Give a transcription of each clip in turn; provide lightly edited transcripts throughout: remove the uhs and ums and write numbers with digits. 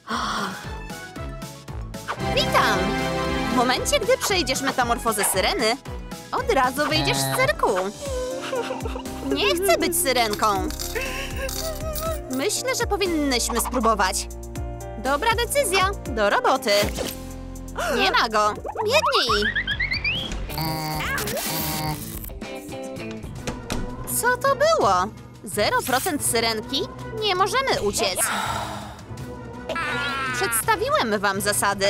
Witam! W momencie, gdy przejdziesz metamorfozę syreny, od razu wyjdziesz z cyrku. Nie chcę być syrenką. Myślę, że powinnyśmy spróbować. Dobra decyzja. Do roboty. Nie ma go. Biegnij. Co to było? 0% syrenki? Nie możemy uciec. Przedstawiłem wam zasady.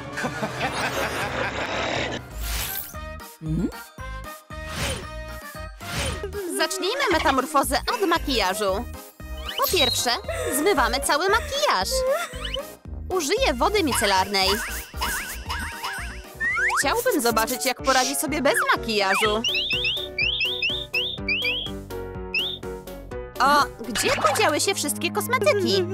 Zacznijmy metamorfozę od makijażu. Po pierwsze, zmywamy cały makijaż. Użyję wody micelarnej. Chciałbym zobaczyć, jak poradzi sobie bez makijażu. O, gdzie podziały się wszystkie kosmetyki?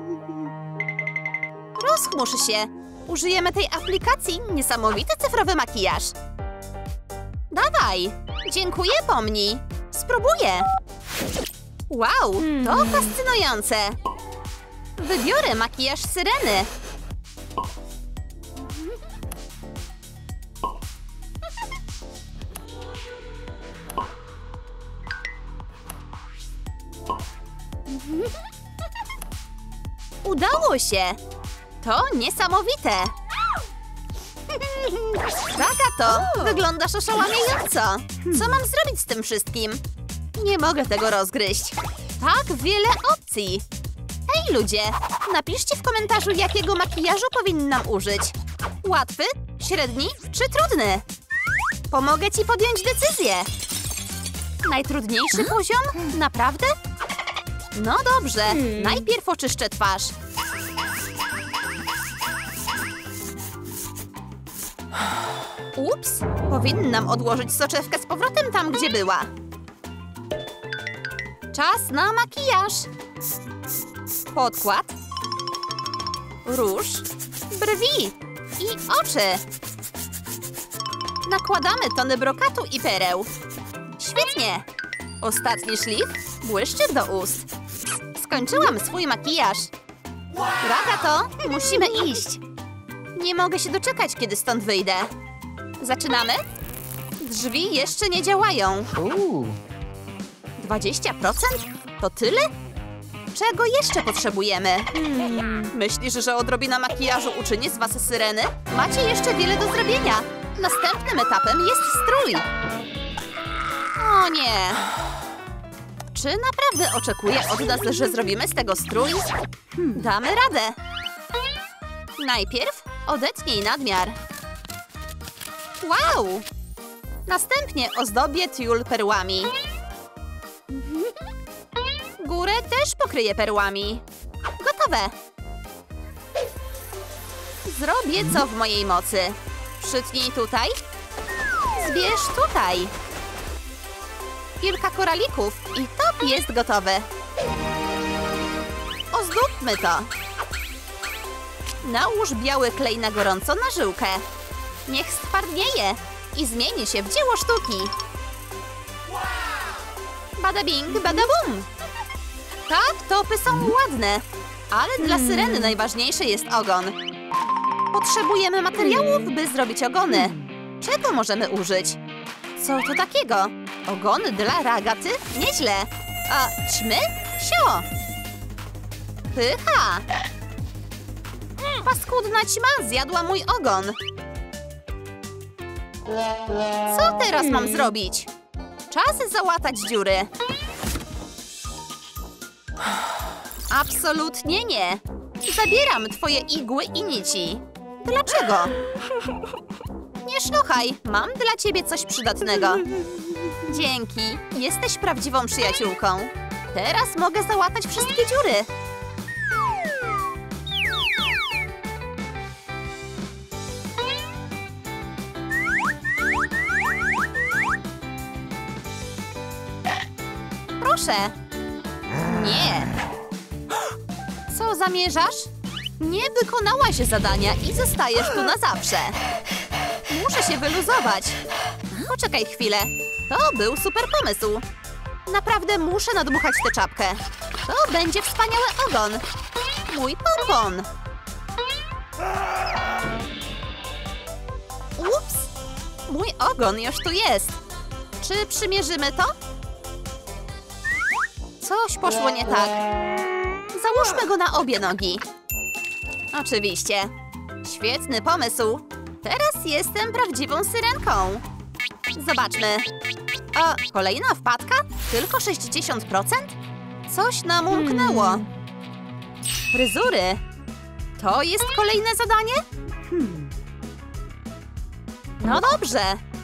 Rozchmurz się. Użyjemy tej aplikacji Niesamowity cyfrowy makijaż. Dawaj. Dziękuję, pomnij. Spróbuję. Wow, to fascynujące. Wybiorę makijaż syreny. Udało się! To niesamowite! Ragato, wyglądasz oszałamiająco! Co mam zrobić z tym wszystkim? Nie mogę tego rozgryźć. Tak wiele opcji! Hej ludzie, napiszcie w komentarzu, jakiego makijażu powinnam użyć. Łatwy, średni czy trudny? Pomogę ci podjąć decyzję. Najtrudniejszy poziom? Naprawdę? No dobrze, najpierw oczyszczę twarz. Ups, powinnam odłożyć soczewkę z powrotem tam, gdzie była. Czas na makijaż. Podkład, róż, brwi i oczy. Nakładamy tony brokatu i pereł. Świetnie! Ostatni szlif, błyszczyk do ust. Skończyłam swój makijaż. Ragato, musimy iść. Nie mogę się doczekać, kiedy stąd wyjdę. Zaczynamy? Drzwi jeszcze nie działają. 20%? To tyle? Czego jeszcze potrzebujemy? Myślisz, że odrobina makijażu uczyni z was syreny? Macie jeszcze wiele do zrobienia. Następnym etapem jest strój. O nie. Czy naprawdę oczekuje od nas, że zrobimy z tego strój? Damy radę. Najpierw odetnij nadmiar. Wow! Następnie ozdobię tiul perłami. Górę też pokryję perłami. Gotowe! Zrobię co w mojej mocy. Przytnij tutaj. Zbierz tutaj. Kilka koralików i top jest gotowy. Ozdóbmy to. Nałóż biały klej na gorąco na żyłkę. Niech stwardnieje i zmieni się w dzieło sztuki. Bada bing, bada bum. Tak, topy są ładne, ale dla syreny najważniejszy jest ogon. Potrzebujemy materiałów, by zrobić ogony. Czego możemy użyć? Co to takiego? Ogony dla ragaty? Nieźle. A ćmy? Sio! Pycha! Paskudna ćma zjadła mój ogon. Co teraz mam zrobić? Czas załatać dziury. Absolutnie nie. Zabieram twoje igły i nici. Dlaczego? Nie szlochaj, mam dla ciebie coś przydatnego. Dzięki, jesteś prawdziwą przyjaciółką. Teraz mogę załatać wszystkie dziury. Proszę. Nie. Co zamierzasz? Nie wykonałaś zadania i zostajesz tu na zawsze. Muszę się wyluzować. Poczekaj chwilę. To był super pomysł. Naprawdę muszę nadmuchać tę czapkę. To będzie wspaniały ogon. Mój pompon. Mój ogon już tu jest. Czy przymierzymy to? Coś poszło nie tak. Załóżmy go na obie nogi. Oczywiście. Świetny pomysł. Teraz jestem prawdziwą syrenką. Zobaczmy. A kolejna wpadka? Tylko 60%? Coś nam umknęło. Fryzury. To jest kolejne zadanie? No dobrze.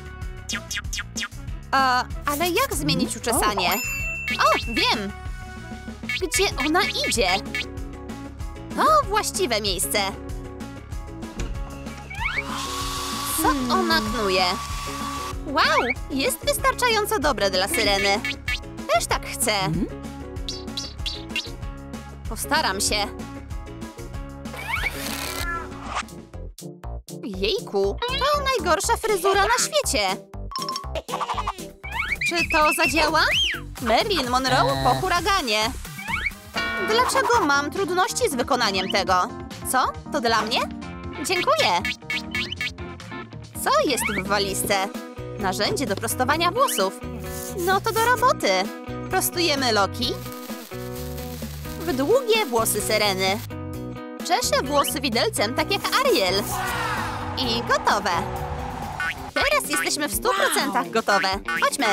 Ale jak zmienić uczesanie? O, wiem. Gdzie ona idzie? To właściwe miejsce. Co ona knuje? Wow, jest wystarczająco dobre dla syreny. Też tak chcę. Postaram się. Jejku, to najgorsza fryzura na świecie. Czy to zadziała? Marilyn Monroe po huraganie. Dlaczego mam trudności z wykonaniem tego? Co? To dla mnie? Dziękuję. Co jest w walizce? Narzędzie do prostowania włosów. No to do roboty. Prostujemy loki. W długie włosy syreny. Czeszę włosy widelcem, tak jak Ariel. I gotowe. Teraz jesteśmy w 100% gotowe. Chodźmy.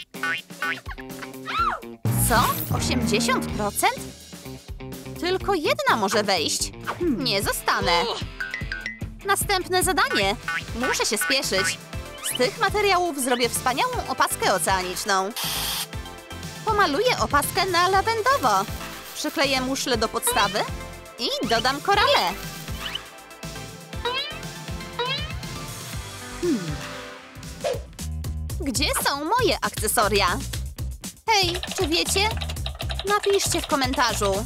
Co? 80%? Tylko jedna może wejść. Nie zostanę. Następne zadanie. Muszę się spieszyć. Z tych materiałów zrobię wspaniałą opaskę oceaniczną. Pomaluję opaskę na lawendowo. Przykleję muszle do podstawy i dodam korale. Gdzie są moje akcesoria? Hej, czy wiecie? Napiszcie w komentarzu.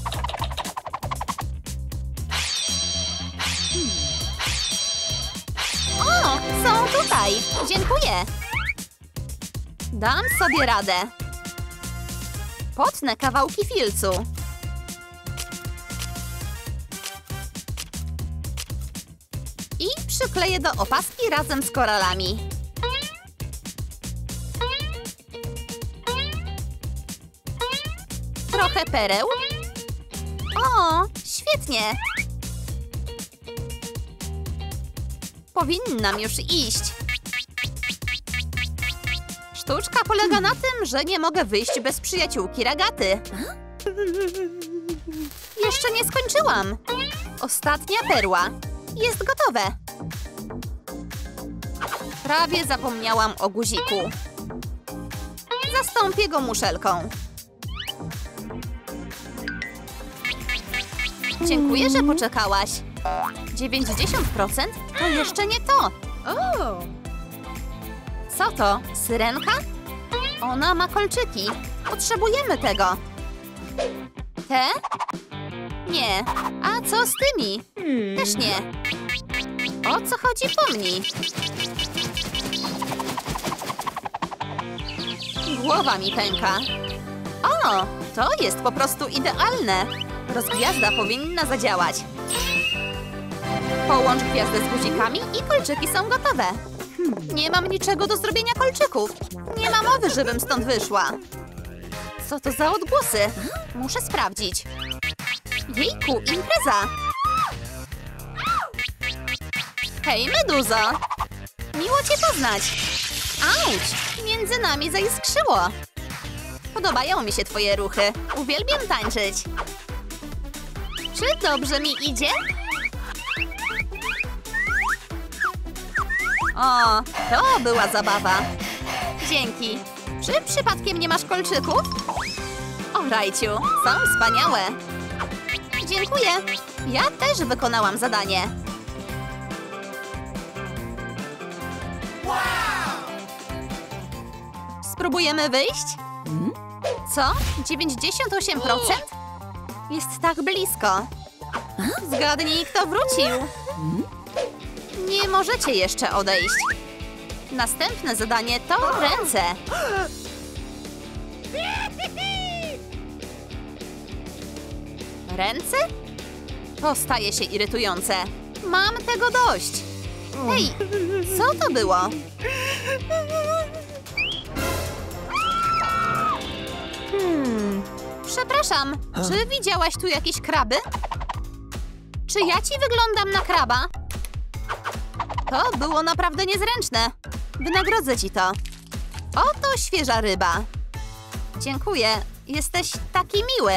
O, są tutaj. Dziękuję. Dam sobie radę. Potnę kawałki filcu. I przykleję do opaski razem z koralami. Trochę pereł. O, świetnie. Powinnam już iść. Sztuczka polega na tym, że nie mogę wyjść bez przyjaciółki Ragaty. Jeszcze nie skończyłam. Ostatnia perła. Jest gotowe. Prawie zapomniałam o guziku. Zastąpię go muszelką. Dziękuję, że poczekałaś. 90% to jeszcze nie to. Co to? Syrenka? Ona ma kolczyki. Potrzebujemy tego. Te? Nie. A co z tymi? Też nie. O co chodzi pomni? Głowa mi pęka. O, to jest po prostu idealne. Rozgwiazda powinna zadziałać. Połącz gwiazdę z guzikami i kolczyki są gotowe. Nie mam niczego do zrobienia kolczyków. Nie ma mowy, żebym stąd wyszła. Co to za odgłosy? Muszę sprawdzić. Jejku, impreza! Hej, Meduzo! Miło cię poznać. Auć! Między nami zaiskrzyło. Podobają mi się twoje ruchy. Uwielbiam tańczyć. Czy dobrze mi idzie? O, to była zabawa. Dzięki. Czy przypadkiem nie masz kolczyków? O, Rajciu, są wspaniałe. Dziękuję. Ja też wykonałam zadanie. Spróbujemy wyjść? Co? 98%? Jest tak blisko. Zgadnij, kto wrócił. Nie możecie jeszcze odejść. Następne zadanie to ręce. Ręce? To staje się irytujące. Mam tego dość. Hej, co to było? Przepraszam, czy widziałaś tu jakieś kraby? Czy ja ci wyglądam na kraba? To było naprawdę niezręczne. Wynagrodzę ci to. Oto świeża ryba. Dziękuję, jesteś taki miły.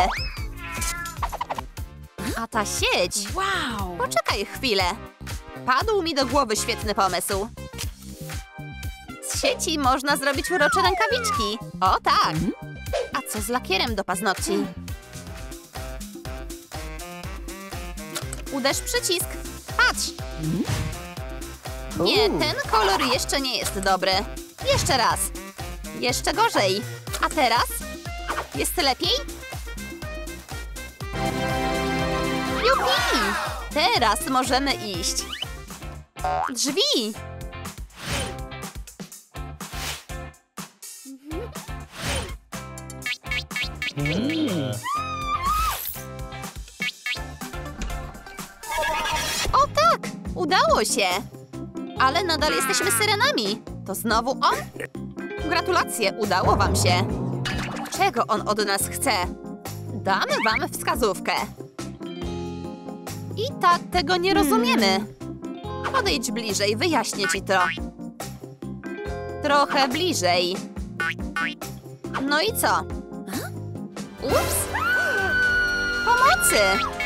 A ta sieć... Wow! Poczekaj chwilę. Padł mi do głowy świetny pomysł. Z sieci można zrobić urocze rękawiczki. O tak! A co z lakierem do paznokci? Uderz przycisk. Patrz! Nie, ten kolor jeszcze nie jest dobry. Jeszcze raz. Jeszcze gorzej. A teraz? Jest lepiej? Jupi! Teraz możemy iść. Drzwi! O tak! Udało się! Ale nadal jesteśmy syrenami. To znowu on? Gratulacje, udało wam się. Czego on od nas chce? Damy wam wskazówkę. I tak tego nie rozumiemy. Podejdź bliżej, wyjaśnię ci to. Trochę bliżej. No i co? Ups! Pomocy!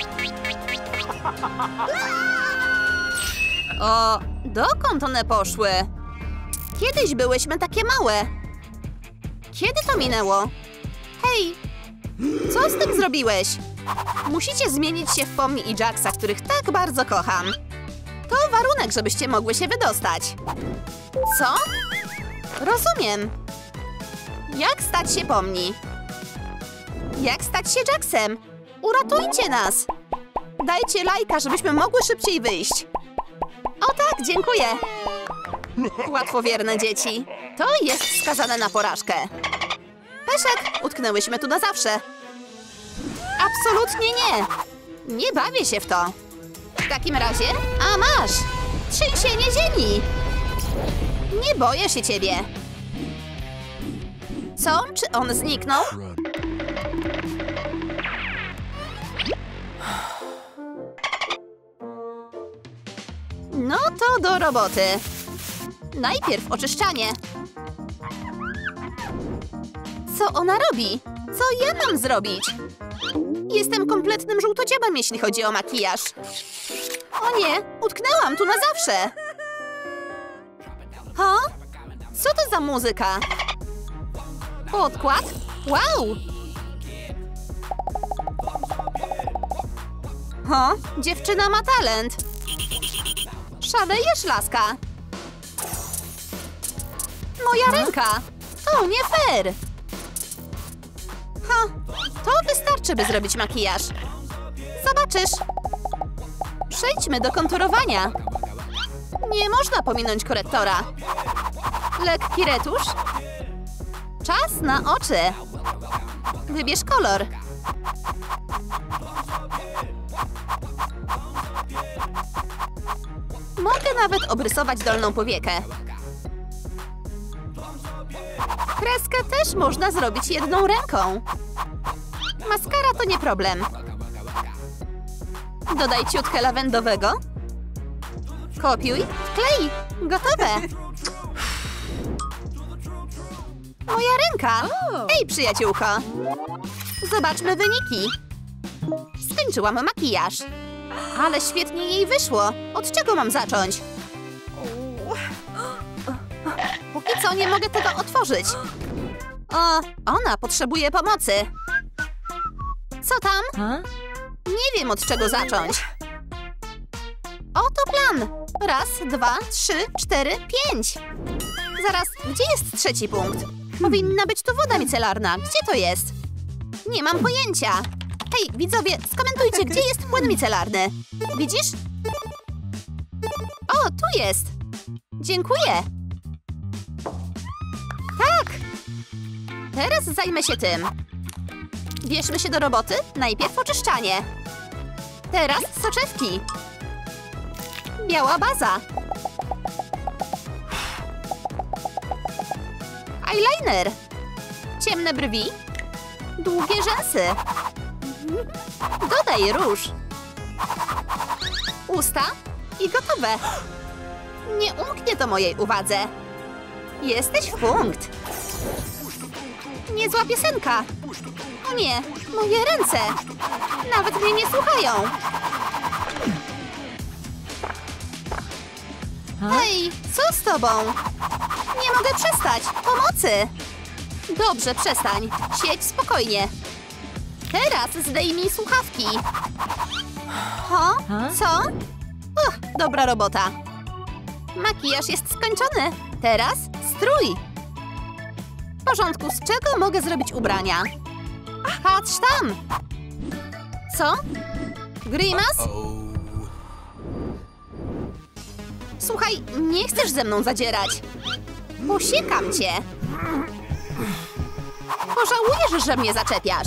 O, dokąd one poszły? Kiedyś byłyśmy takie małe. Kiedy to minęło? Hej, co z tym zrobiłeś? Musicie zmienić się w Pomni i Jacksa, których tak bardzo kocham. To warunek, żebyście mogły się wydostać. Co? Rozumiem. Jak stać się Pomni? Jak stać się Jacksem? Uratujcie nas! Dajcie lajka, żebyśmy mogły szybciej wyjść. O tak, dziękuję. Łatwowierne dzieci. To jest skazane na porażkę. Peszek, utknęłyśmy tu na zawsze. Absolutnie nie. Nie bawię się w to. W takim razie, a masz! Trzęsienie ziemi! Nie boję się ciebie. Co? Czy on zniknął? No to do roboty. Najpierw oczyszczanie. Co ona robi? Co ja mam zrobić? Jestem kompletnym żółtociebem, jeśli chodzi o makijaż. O nie, utknęłam tu na zawsze. Ha? Co to za muzyka? Podkład? Wow! Ha? Dziewczyna ma talent. Szalejesz, laska. Moja ręka. To nie fair. Ha, to wystarczy, by zrobić makijaż. Zobaczysz. Przejdźmy do konturowania. Nie można pominąć korektora. Lekki retusz. Czas na oczy. Wybierz kolor. Mogę nawet obrysować dolną powiekę. Kreskę też można zrobić jedną ręką. Maskara to nie problem. Dodaj ciutkę lawendowego. Kopiuj, wklej. Gotowe. Moja ręka. Ej, przyjaciółko. Zobaczmy wyniki. Skończyłam makijaż. Ale świetnie jej wyszło. Od czego mam zacząć? Póki co nie mogę tego otworzyć. O, ona potrzebuje pomocy. Co tam? Nie wiem, od czego zacząć. Oto plan. 1, 2, 3, 4, 5. Zaraz, gdzie jest trzeci punkt? Powinna być tu woda micelarna. Gdzie to jest? Nie mam pojęcia. Hej, widzowie, skomentujcie, gdzie jest płyn micelarny. Widzisz? O, tu jest. Dziękuję. Tak. Teraz zajmę się tym. Bierzmy się do roboty. Najpierw oczyszczanie. Teraz soczewki. Biała baza. Eyeliner. Ciemne brwi. Długie rzęsy. Dodaj róż. Usta i gotowe. Nie umknie to mojej uwadze. Jesteś w punkt. Niezła piosenka. O nie, moje ręce. Nawet mnie nie słuchają. Hej, co z tobą? Nie mogę przestać. Pomocy. Dobrze, przestań. Siedź spokojnie. Teraz zdejmij słuchawki. Co? Dobra robota. Makijaż jest skończony. Teraz strój. W porządku, z czego mogę zrobić ubrania? Patrz tam. Co? Grimas? Słuchaj, nie chcesz ze mną zadzierać. Posiekam cię. Pożałujesz, że mnie zaczepiasz.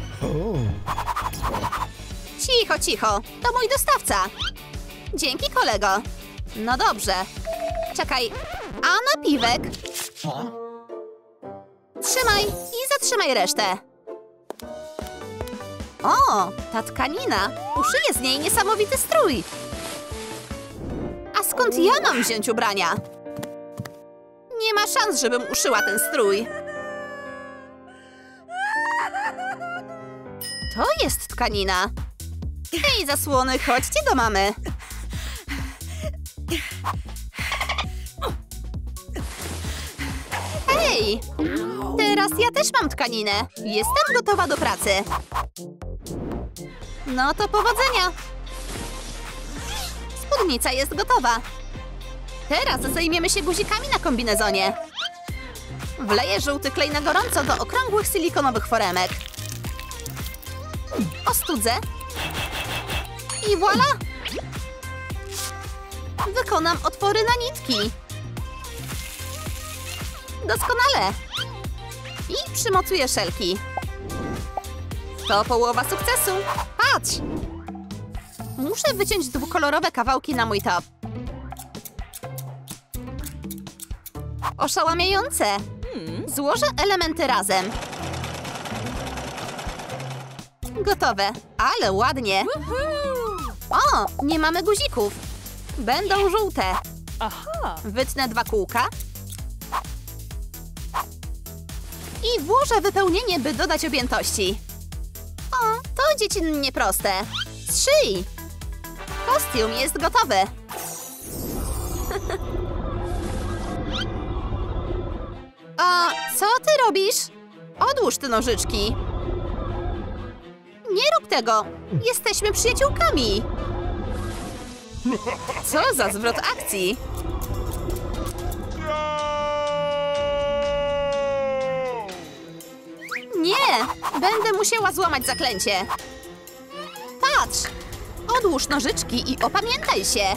Cicho, cicho. To mój dostawca. Dzięki, kolego. No dobrze. Czekaj. A napiwek? Trzymaj i zatrzymaj resztę. O, ta tkanina. Uszyję z niej niesamowity strój. A skąd ja mam wziąć ubrania? Nie ma szans, żebym uszyła ten strój. To jest tkanina. Hej, zasłony, chodźcie do mamy. Hej! Teraz ja też mam tkaninę. Jestem gotowa do pracy. No to powodzenia. Spódnica jest gotowa. Teraz zajmiemy się guzikami na kombinezonie. Wleję żółty klej na gorąco do okrągłych silikonowych foremek. Ostudzę. I voilà! Wykonam otwory na nitki. Doskonale. I przymocuję szelki. To połowa sukcesu. Patrz! Muszę wyciąć dwukolorowe kawałki na mój top. Oszałamiające. Złożę elementy razem. Gotowe, ale ładnie. O, nie mamy guzików. Będą żółte. Wytnę 2 kółka. I włożę wypełnienie, by dodać objętości. O, to dziecinnie proste. Zszyj! Kostium jest gotowy. A co ty robisz? Odłóż te nożyczki. Nie rób tego. Jesteśmy przyjaciółkami. Co za zwrot akcji? Nie! Będę musiała złamać zaklęcie. Patrz! Odłóż nożyczki i opamiętaj się.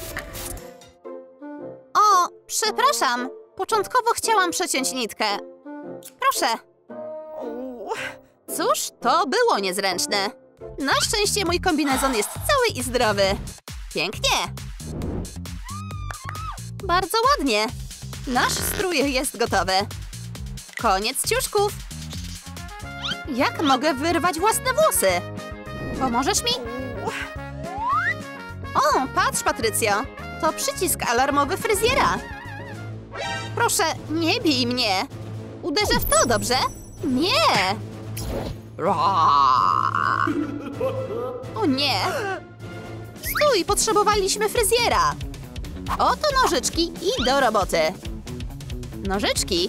O, przepraszam. Początkowo chciałam przeciąć nitkę. Proszę. Cóż, to było niezręczne. Na szczęście mój kombinezon jest cały i zdrowy. Pięknie. Bardzo ładnie. Nasz strój jest gotowy. Koniec ciuszków. Jak mogę wyrwać własne włosy? Pomożesz mi? O, patrz, Patrycjo. To przycisk alarmowy fryzjera. Proszę, nie bij mnie. Uderzę w to, dobrze? Nie! O nie! Stój, potrzebowaliśmy fryzjera. Oto nożyczki i do roboty. Nożyczki?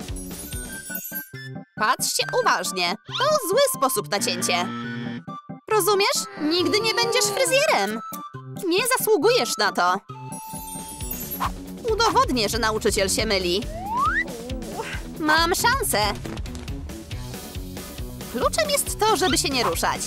Patrzcie uważnie. To zły sposób na cięcie. Rozumiesz? Nigdy nie będziesz fryzjerem. Nie zasługujesz na to. Udowodnię, że nauczyciel się myli. Mam szansę. Kluczem jest to, żeby się nie ruszać.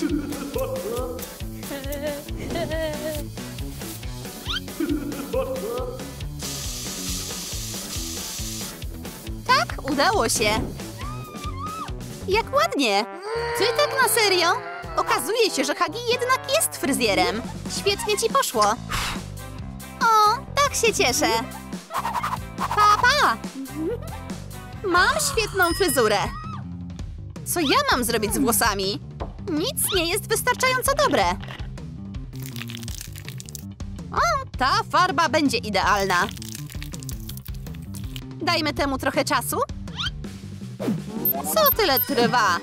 Tak, udało się. Jak ładnie. Ty tak na serio? Okazuje się, że Hagi jednak jest fryzjerem. Świetnie ci poszło. O, tak się cieszę. Pa, pa. Mam świetną fryzurę. Co ja mam zrobić z włosami? Nic nie jest wystarczająco dobre. O, ta farba będzie idealna. Dajmy temu trochę czasu. Co tyle trwa?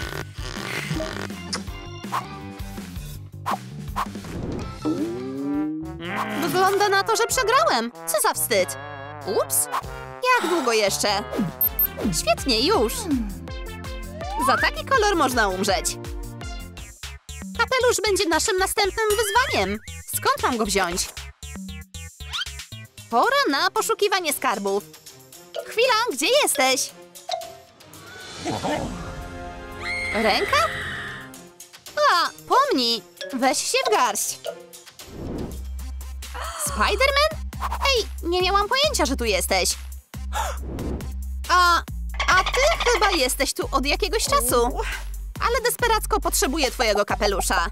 Wygląda na to, że przegrałem. Co za wstyd. Ups. Jak długo jeszcze? Świetnie, już. Za taki kolor można umrzeć. Kapelusz będzie naszym następnym wyzwaniem. Skąd mam go wziąć? Pora na poszukiwanie skarbów. Chwila, gdzie jesteś? Ręka? A, pomnij. Weź się w garść. Spider-Man? Ej, nie miałam pojęcia, że tu jesteś. A ty chyba jesteś tu od jakiegoś czasu. Ale desperacko potrzebuję twojego kapelusza.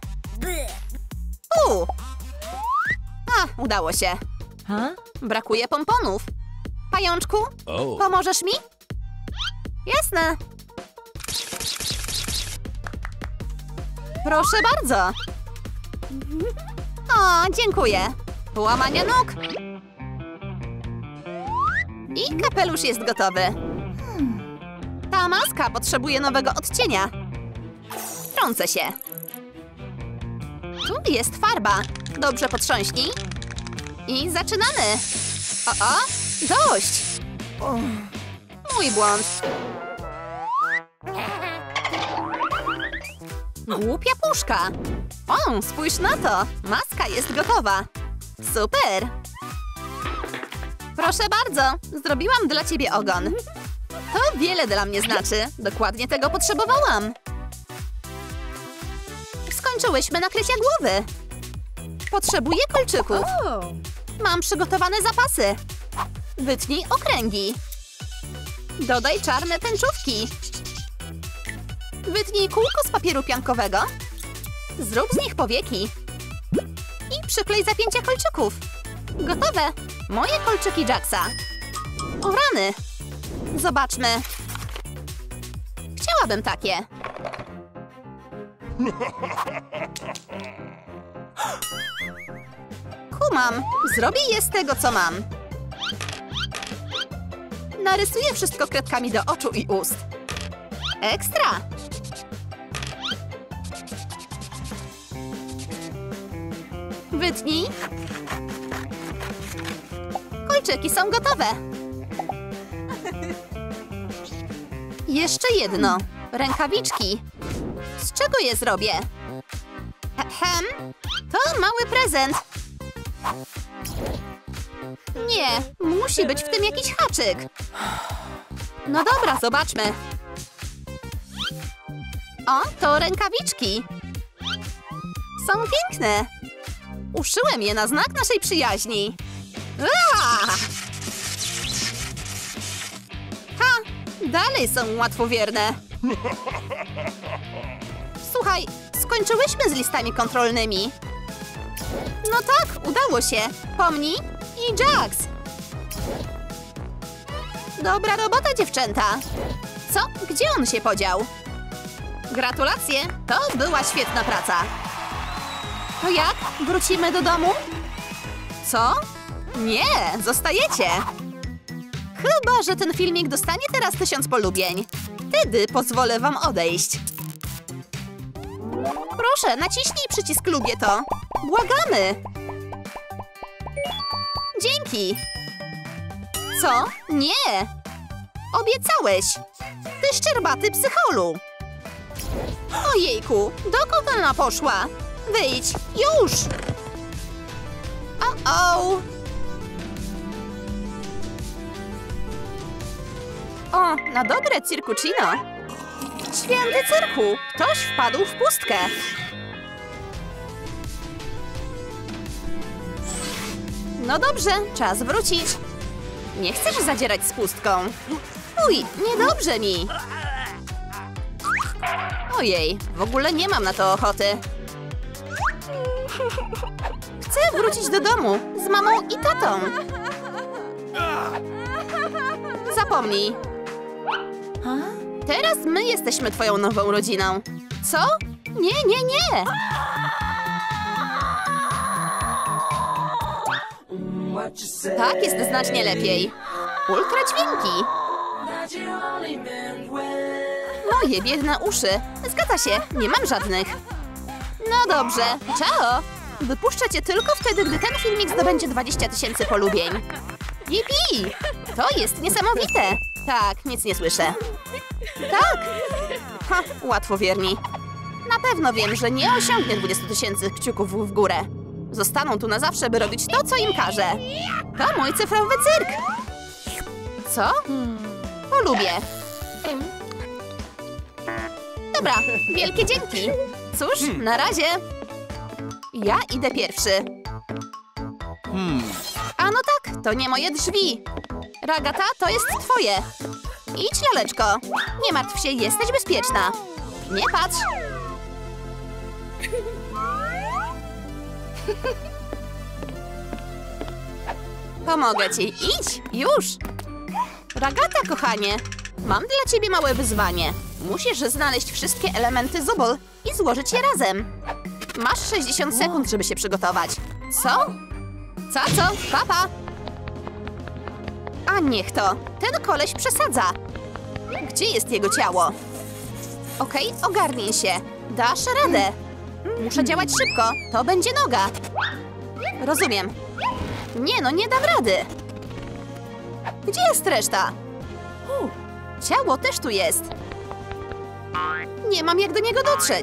Udało się. Brakuje pomponów. Pajączku, pomożesz mi? Jasne. Proszę bardzo. O, dziękuję. Połamania nóg. I kapelusz jest gotowy. Ta maska potrzebuje nowego odcienia. Trącę się. Tu jest farba. Dobrze potrząśnij. I zaczynamy. O, dość. Mój błąd. Głupia puszka. O, spójrz na to. Maska jest gotowa. Super. Proszę bardzo. Zrobiłam dla ciebie ogon. To wiele dla mnie znaczy. Dokładnie tego potrzebowałam. Skończyłyśmy nakrycie głowy. Potrzebuję kolczyków. Mam przygotowane zapasy. Wytnij okręgi. Dodaj czarne tęczówki. Wytnij kółko z papieru piankowego. Zrób z nich powieki. I przyklej zapięcia kolczyków. Gotowe. Moje kolczyki Jacksa. O rany. Zobaczmy. Chciałabym takie. Kumam. Zrobię je z tego, co mam. Narysuję wszystko kredkami do oczu i ust. Ekstra! Wytnij. Kolczyki są gotowe. Jeszcze jedno. Rękawiczki. Z czego je zrobię? To mały prezent. Nie, musi być w tym jakiś haczyk. No dobra, zobaczmy. O, to rękawiczki. Są piękne. Uszyłem je na znak naszej przyjaźni. Dalej są łatwowierne. Słuchaj, skończyłyśmy z listami kontrolnymi. No tak, udało się. Pomnij i Jax. Dobra robota, dziewczęta. Co? Gdzie on się podział? Gratulacje, to była świetna praca. To jak? Wrócimy do domu? Co? Nie, zostajecie. Chyba że ten filmik dostanie teraz 1000 polubień. Wtedy pozwolę wam odejść. Proszę, naciśnij przycisk lubię to. Błagamy. Dzięki. Co? Nie. Obiecałeś. Ty szczerbaty psycholu. Ojejku, dokąd ona poszła? Wyjdź, już. O, na dobre, Cirkuccino. Święty cyrku, ktoś wpadł w pustkę. No dobrze, czas wrócić. Nie chcesz zadzierać z pustką. Uj, niedobrze mi. Ojej, w ogóle nie mam na to ochoty. Chcę wrócić do domu z mamą i tatą. Zapomnij. Teraz my jesteśmy twoją nową rodziną. Co? Nie, nie, nie! Tak, jest znacznie lepiej. Ultra dźwięki. Moje biedne uszy. Zgadza się, nie mam żadnych. No dobrze, ciao. Wypuszczę cię tylko wtedy, gdy ten filmik zdobędzie 20 000 polubień. Yipi! To jest niesamowite. Tak, nic nie słyszę. Tak. Ha, łatwowierni. Na pewno wiem, że nie osiągnie 20 000 kciuków w górę. Zostaną tu na zawsze, by robić to, co im każę. To mój cyfrowy cyrk. Co? Polubię. Dobra, wielkie dzięki. Cóż, na razie. Ja idę pierwszy. A no tak, to nie moje drzwi. Ragata, to jest twoje. Idź, laleczko. Nie martw się, jesteś bezpieczna. Nie patrz. Pomogę ci. Idź, już. Ragata, kochanie. Mam dla ciebie małe wyzwanie. Musisz znaleźć wszystkie elementy Zubul i złożyć je razem. Masz 60 sekund, żeby się przygotować. Co? Co? Papa! A niech to. Ten koleś przesadza. Gdzie jest jego ciało? Okej, ogarnij się. Dasz radę. Muszę działać szybko. To będzie noga. Rozumiem. Nie, no nie dam rady. Gdzie jest reszta? Ciało też tu jest. Nie mam jak do niego dotrzeć.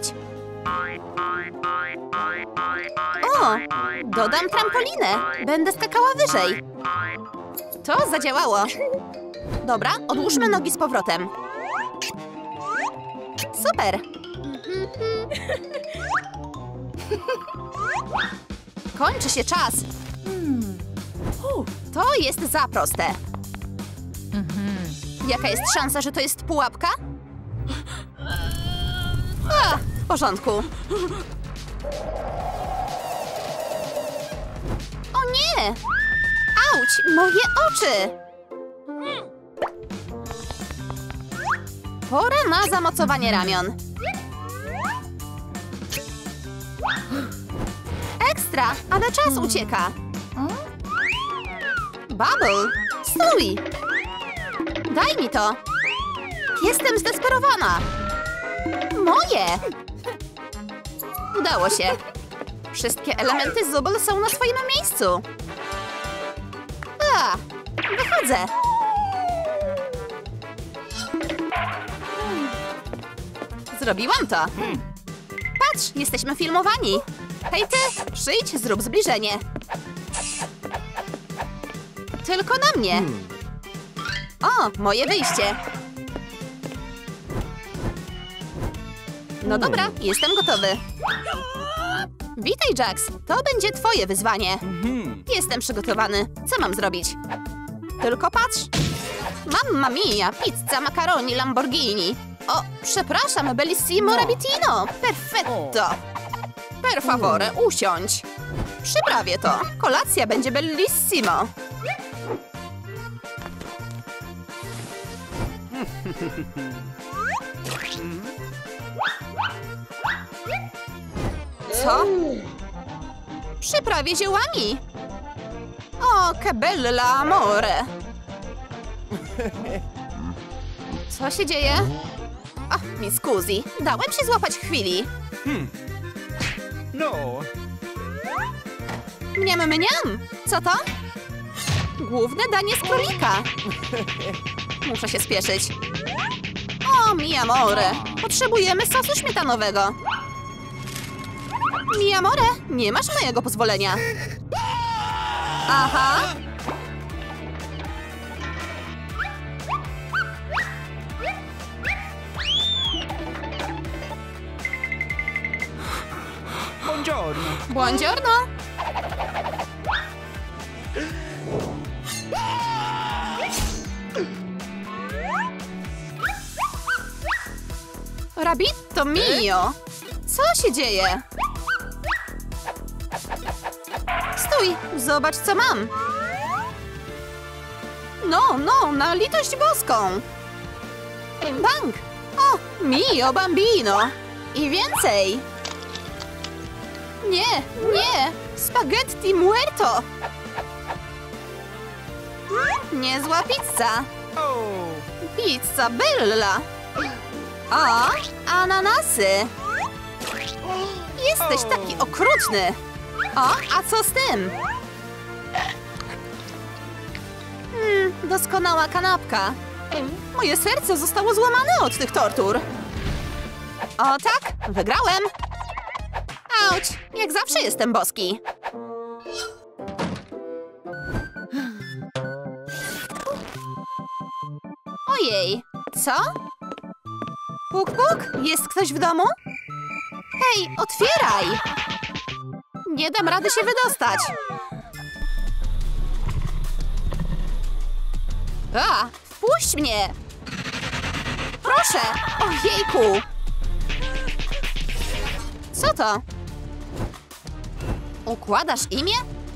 O, dodam trampolinę. Będę skakała wyżej. To zadziałało. Dobra, odłóżmy nogi z powrotem. Super. Kończy się czas. To jest za proste. Jaka jest szansa, że to jest pułapka? A, w porządku. O nie! Auć, moje oczy! Pora na zamocowanie ramion. Ekstra, ale czas ucieka. Bubble, stój! Daj mi to! Jestem zdesperowana! Moje! Udało się. Wszystkie elementy Zubul są na swoim miejscu. A, wychodzę. Zrobiłam to. Patrz, jesteśmy filmowani. Hej ty, przyjdź, zrób zbliżenie. Tylko na mnie. O, moje wyjście. No dobra, jestem gotowy. Witaj, Jax. To będzie twoje wyzwanie. Jestem przygotowany. Co mam zrobić? Tylko patrz. Mamma mia, pizza, macaroni, Lamborghini. O, przepraszam, bellissimo rabitino. Perfetto. Per favore, usiądź. Przyprawię to. Kolacja będzie bellissimo. Co? Przyprawię ziołami. O, che bella amore. Co się dzieje? Ach, mi scusi. Dałem się złapać chwili. No. Mniam, mniam. Co to? Główne danie z królika. Muszę się spieszyć. O, mi amore. Potrzebujemy sosu śmietanowego. Mi amore, nie masz mojego pozwolenia. Aha. Buongiorno. Buongiorno. Rabitto mio! Co się dzieje? Stój! Zobacz, co mam! No, na litość boską! Bank! O, mio bambino! I więcej! Nie, nie! Spaghetti muerto! Niezła pizza! Pizza Bella! O, ananasy! Jesteś taki okrutny! O, a co z tym? Doskonała kanapka. Moje serce zostało złamane od tych tortur. O tak, wygrałem. Auć, jak zawsze jestem boski. Ojej, co? Puk, puk, jest ktoś w domu? Hej, otwieraj! Nie dam rady się wydostać. A, wpuść mnie! Proszę! Ojejku! Co to? Układasz imię?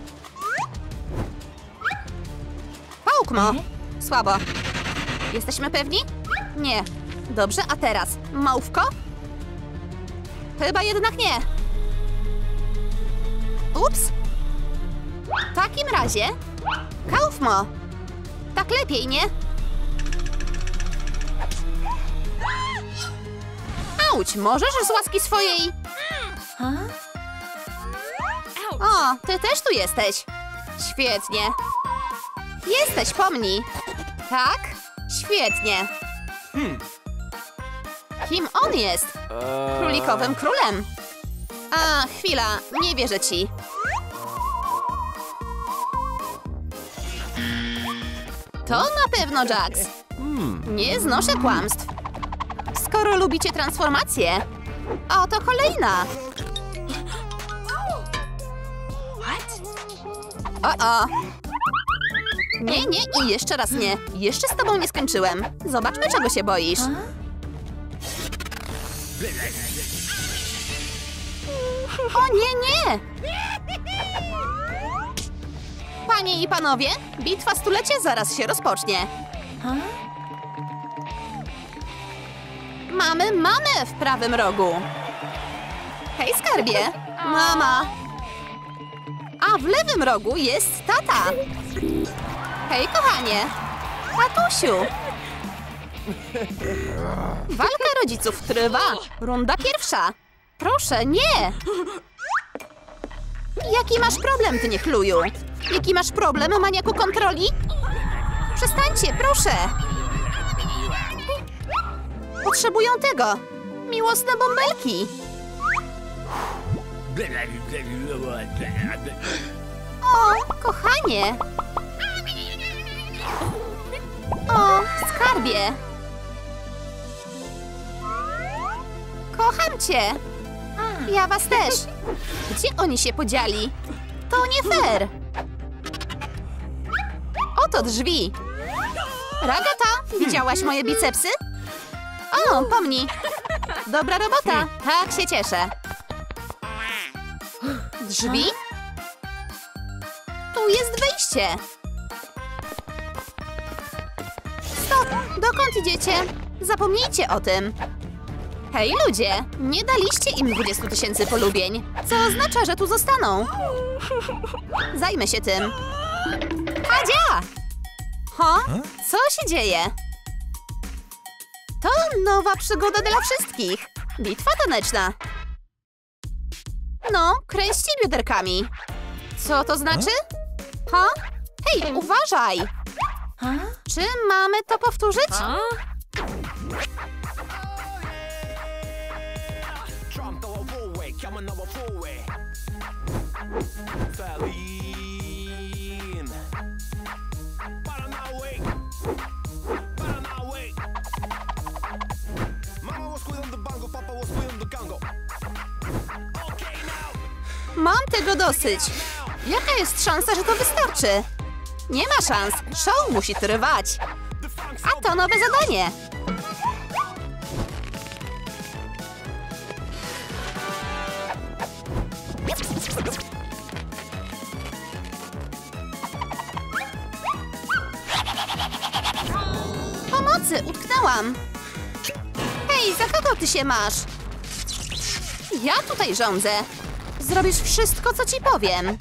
Pałkmo! Słabo. Jesteśmy pewni? Nie. Dobrze, a teraz? Małwko? Chyba jednak nie. Ups! W takim razie... Kaufmo! Tak lepiej, nie? Auć, możesz z łaski swojej... O, ty też tu jesteś. Świetnie. Jesteś po mnie. Tak? Świetnie. Kim on jest? Królikowym królem. A, chwila, nie wierzę ci. To na pewno Jax. Nie znoszę kłamstw. Skoro lubicie transformację. Oto kolejna. O. Nie, nie i jeszcze raz nie. Jeszcze z tobą nie skończyłem. Zobaczmy, czego się boisz. O nie, nie! Panie i panowie, bitwa stulecia zaraz się rozpocznie. Mamy mamę w prawym rogu. Hej, skarbie. Mama. A w lewym rogu jest tata. Hej, kochanie. Tatusiu. Walka rodziców trwa. Runda pierwsza. Proszę, nie. Jaki masz problem, ty niechluju? Jaki masz problem, maniaku kontroli? Przestańcie, proszę. Potrzebują tego. Miłosne bąbelki. O, kochanie. O, skarbie. Kocham cię. Ja was też. Gdzie oni się podzieli? To nie fair. Oto drzwi. Ragata, widziałaś moje bicepsy? O, pomnij. Dobra robota. Tak się cieszę. Drzwi? Tu jest wyjście. Stop! Dokąd idziecie? Zapomnijcie o tym. Hej, ludzie! Nie daliście im 20 000 polubień, co oznacza, że tu zostaną. Zajmę się tym. Hadzia! Co się dzieje? To nowa przygoda dla wszystkich. Bitwa taneczna. No, kręćcie bioderkami. Co to znaczy? Hej, uważaj! Czy mamy to powtórzyć? Mam tego dosyć. Jaka jest szansa, że to wystarczy? Nie ma szans. Show musi trwać. A to nowe zadanie. Pomocy, utknęłam. Hej, za kogo ty się masz? Ja tutaj rządzę. Zrobisz wszystko, co ci powiem.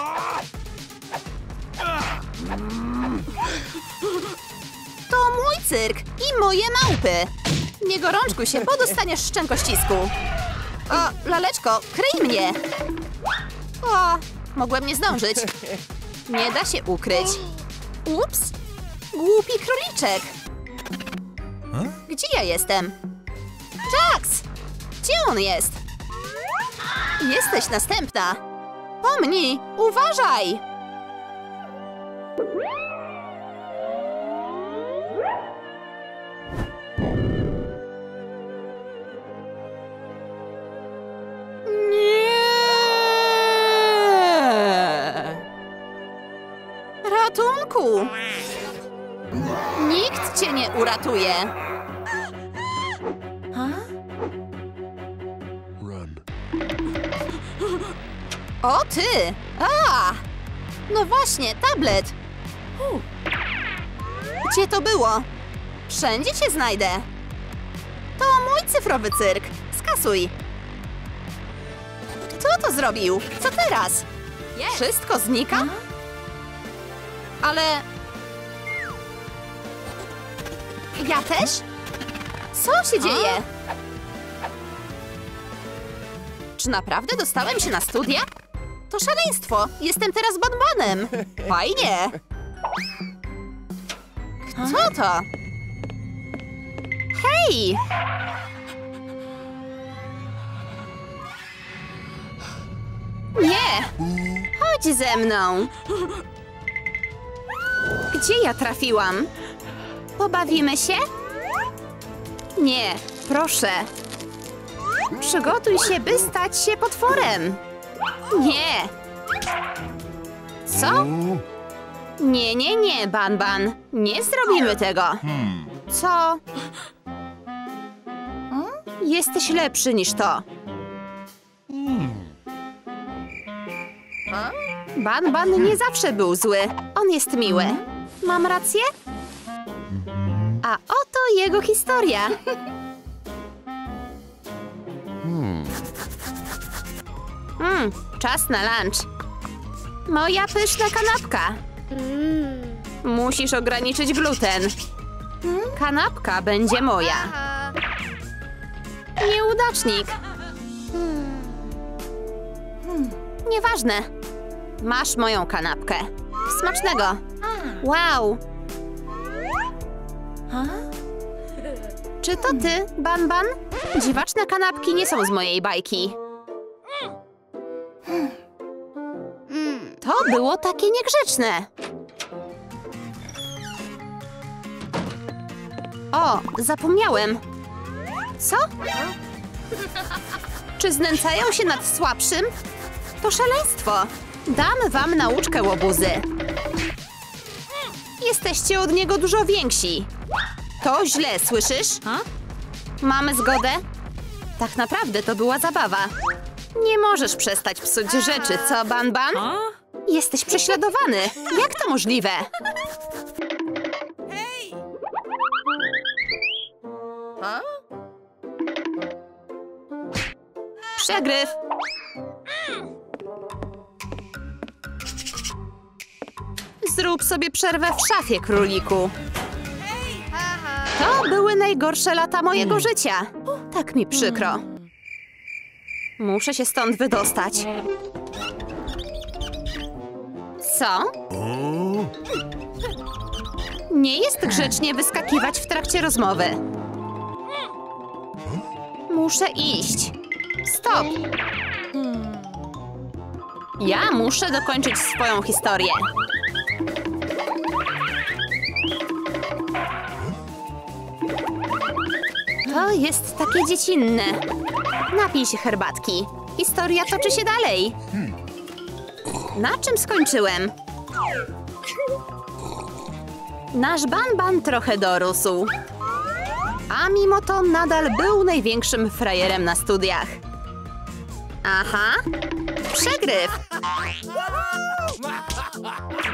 To mój cyrk i moje małpy. Nie gorączkuj się, bo dostaniesz szczękościsku. O, laleczko, kryj mnie. O, mogłem nie zdążyć. Nie da się ukryć. Ups, głupi króliczek. Gdzie ja jestem? Jax! Gdzie on jest? Jesteś następna. Pomnij, uważaj! Ratunku! Nikt cię nie uratuje. O, ty! A! No właśnie, tablet! Gdzie to było? Wszędzie cię znajdę. To mój cyfrowy cyrk. Skasuj. Kto to zrobił? Co teraz? Wszystko znika? Ale... Ja też? Co się dzieje? Czy naprawdę dostałem się na studia? To szaleństwo! Jestem teraz Batmanem! Fajnie! Co to? Hej! Nie! Chodź ze mną! Gdzie ja trafiłam? Pobawimy się? Nie, proszę. Przygotuj się, by stać się potworem. Nie. Co? Nie, nie, nie, Banban. Nie zrobimy tego. Co? Jesteś lepszy niż to. Banban nie zawsze był zły. On jest miły. Mam rację? A oto jego historia. Czas na lunch. Moja pyszna kanapka. Musisz ograniczyć gluten. Kanapka będzie moja. Nieudacznik. Nieważne. Masz moją kanapkę. Smacznego. Wow. Czy to ty, Banban? Dziwaczne kanapki nie są z mojej bajki. To było takie niegrzeczne. O, zapomniałem. Co? Czy znęcają się nad słabszym? To szaleństwo. Dam wam nauczkę, łobuzy. Jesteście od niego dużo więksi. To źle, słyszysz? Mamy zgodę? Tak naprawdę to była zabawa. Nie możesz przestać psuć rzeczy, co, Banban? Jesteś prześladowany. Jak to możliwe? Przegryw. Zrób sobie przerwę w szafie, króliku. To były najgorsze lata mojego życia. Tak mi przykro. Muszę się stąd wydostać. Co? Nie jest grzecznie wyskakiwać w trakcie rozmowy. Muszę iść. Stop! Ja muszę dokończyć swoją historię. To jest takie dziecinne. Napij się herbatki. Historia toczy się dalej. Na czym skończyłem? Nasz Banban trochę dorósł. A mimo to nadal był największym frajerem na studiach. Aha. Przegryw.